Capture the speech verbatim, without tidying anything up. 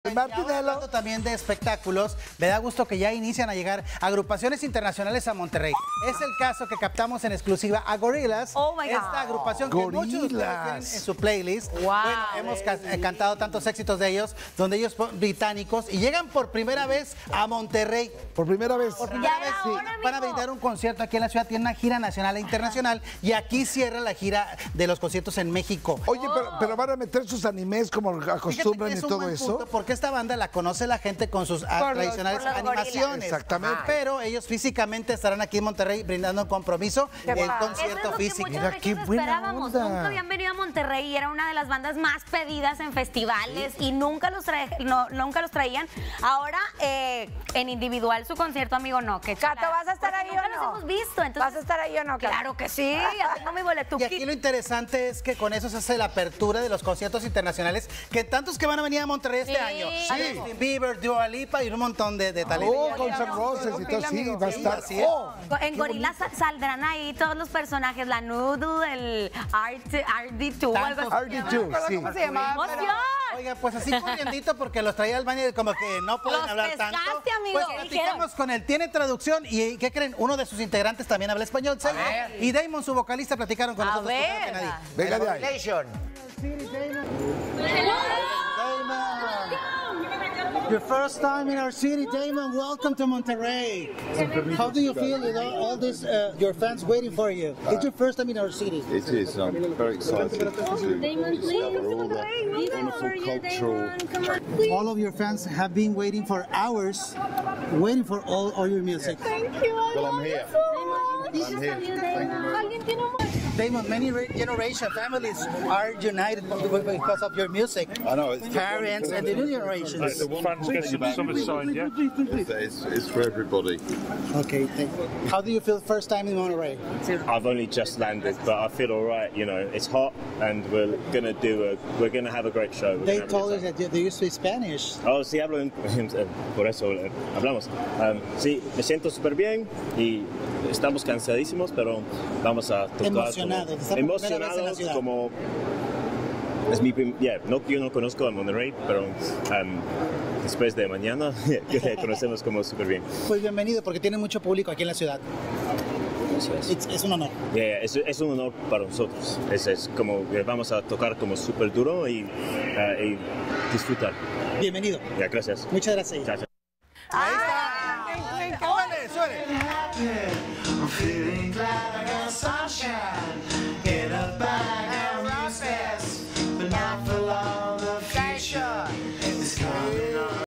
Hablando también de espectáculos, me da gusto que ya inician a llegar agrupaciones internacionales a Monterrey. Es el caso que captamos en exclusiva a Gorillaz. Oh my God. Esta agrupación que Gorillaz. muchos de ustedes tienen en su playlist. Wow. Bueno, hemos ca cantado tantos éxitos de ellos, donde ellos son británicos y llegan por primera vez a Monterrey. Por primera vez. Por primera Ya vez, era sí. hora, Van a amigo. brindar un concierto aquí en la ciudad. Tienen una gira nacional e internacional. Y aquí cierra la gira de los conciertos en México. Oye, pero, pero van a meter sus animes como acostumbran Fíjate que y es un todo buen eso. punto, porque esta banda la conoce la gente con sus ah, Por los- tradicionales por los animaciones. gorilas. Exactamente. Pero ellos físicamente estarán aquí en Monterrey brindando un compromiso Qué el padre. Eso es concierto lo que físico. muchos Mira, qué regios buena esperábamos. onda. Nunca habían venido a Monterrey y era una de las bandas más pedidas en festivales y nunca los, trae- no, nunca los traían. Ahora, eh, en individual su concierto, amigo, no. Que Cato, ¿vas a estar ahí nunca o los no? hemos visto. Entonces, ¿Vas a estar ahí o no, Cato? Claro que sí, ya tengo mi boletuki. Y aquí lo interesante es que con eso se hace la apertura de los conciertos internacionales, que tantos que van a venir a Monterrey este Sí. año. Sí. Hay Justin Bieber, Dua Lipa y un montón de, de talentos. Oh, con San Roses y todo así, va a estar. así es. Oh, En Gorillaz sa- saldrán ahí todos los personajes, la Noodle, el R D dos, algo así. Tantos. R D dos, sí. ¿Cómo se llamaba? ¡Emoción! Oiga, pues así corriendito porque los traía al baño y como que no pueden Los hablar tanto. pescaste, amigo. Pues ¿Qué platicamos dijeron? con él, tiene traducción y ¿qué creen? Uno de sus integrantes también habla español, Selmo. Y Damon, su vocalista, platicaron con A nosotros. ver. primero que nadie. Venga de ahí. Your first time in our city, Damon. Welcome to Monterrey. How do you feel with all, all this, uh, your fans waiting for you? It's your first time in our city. It is. I'm very excited to discover all the wonderful cultural. All of your fans have been waiting for hours, waiting for all, all your music. Well, I'm here. I'm here. Thank you very much. Damon, many re- generation families are united because of your music. I know. It's Parents and the new generations. It's the Fans get some summer sign, yeah? It's, it's, it's for everybody. Okay, thank you. How do you feel first time in Monterey? I've only just landed, but I feel all right. You know, it's hot, and we're gonna do a, we're gonna have a great show. We're They gonna have a told good us time. that you- they used to speak Spanish. Oh, sí, hablo en, por eso eh, hablamos. Um, sí, me siento súper bien y estamos cansadísimos, pero vamos a tocar. Emocionados, como, está por primera vez en la emocionados, ciudad. como es mi prim- yeah, no, yo no conozco a Monterrey, pero um, después de mañana que conocemos como súper bien. Pues bienvenido porque tiene mucho público aquí en la ciudad. Eso es. Es, es un honor. Yeah, yeah, es, es un honor para nosotros. Es, es como que vamos a tocar como súper duro y, uh, y disfrutar. Bienvenido. Ya, gracias. Muchas gracias. Chao, chao. Ahí está. ¡Súbele, súbele! I'm feeling glad I got sunshine.